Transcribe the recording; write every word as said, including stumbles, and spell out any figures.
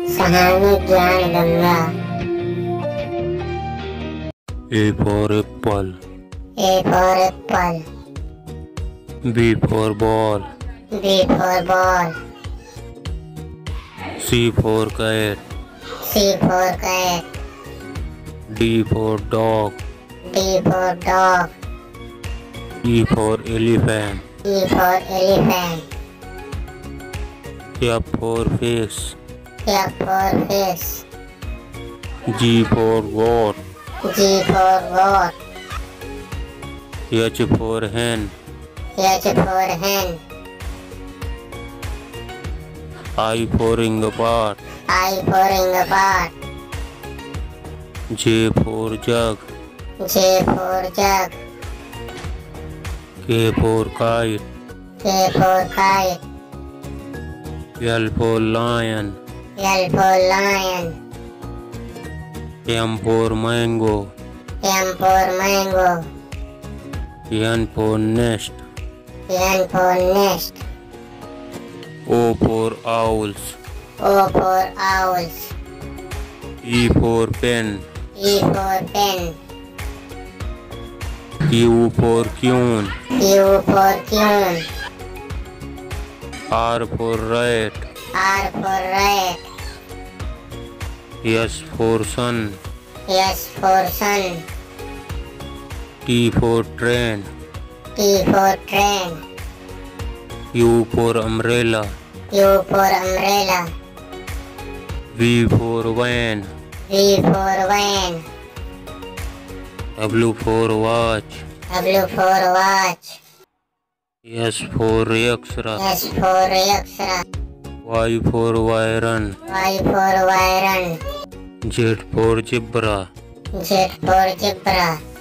सहानी ज्ञान Ganga. A for apple. A for apple. B for ball. B for ball. C for cat. C for cat. D for dog. D for dog. E for elephant. E for elephant. F for fish. F for fish. G for goat. G for goat. H for hen. H for hen. I for ingapart. I for ingapart. J for jug. J for jug. K for kite. K for kite. L for lion. L for lion. M for mango. M for mango. N for nest. N for nest. O for owls. O for owls. E for pen. E for pen. Q for queen. Q for queen. R for rat. R for rat. S for sun. S for sun. T for train. T for train. U for umbrella. U for umbrella. V for van. V for van. W for watch. W for watch. S for X-ray. S for X-ray. Y for Iron. Y for iron. Z for zebra. Z for zebra.